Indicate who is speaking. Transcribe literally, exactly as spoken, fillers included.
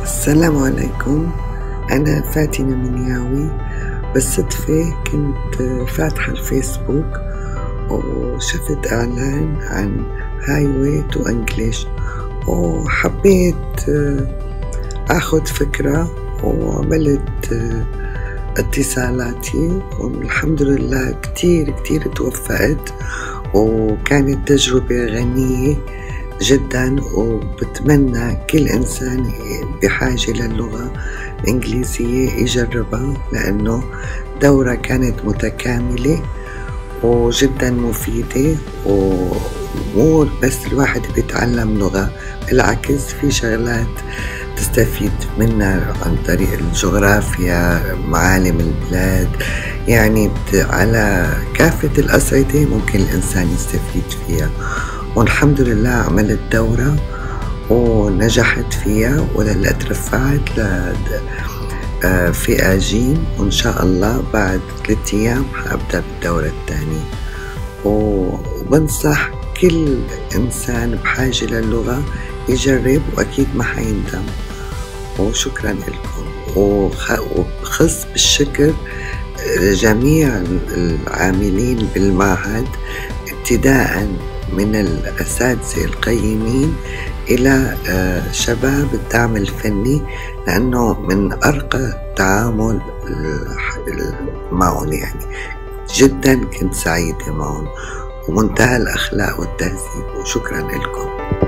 Speaker 1: السلام عليكم. أنا فاتنة منياوي. بالصدفة كنت فاتحة الفيسبوك وشفت إعلان عن هايوي تو انجليش وحبيت أخذ فكرة وعملت اتصالاتي والحمد لله كتير كتير توفقت، وكانت تجربة غنية جدا، وبتمنى كل إنسان بحاجة للغة الإنجليزية يجربها، لأنه دورة كانت متكاملة وجدا مفيدة، ومو بس الواحد بيتعلم لغة، بالعكس في شغلات تستفيد منها عن طريق الجغرافيا، معالم البلاد، يعني على كافة الأصعدة ممكن الإنسان يستفيد فيها. والحمد لله عملت دورة ونجحت فيها، وهلا ترفعت لفئة جيم، وإن شاء الله بعد ثلاثة أيام حأبدأ بالدورة الثانية. وبنصح كل إنسان بحاجة للغة يجرب، وأكيد ما حيندم. وشكرا لكم، وبخص بالشكر جميع العاملين بالمعهد ابتداء من الأساتذة القيمين إلى شباب الدعم الفني، لأنه من أرقى التعامل معهم، يعني جدا كنت سعيدة معهم، ومنتهى الأخلاق والتهذيب. وشكرا لكم.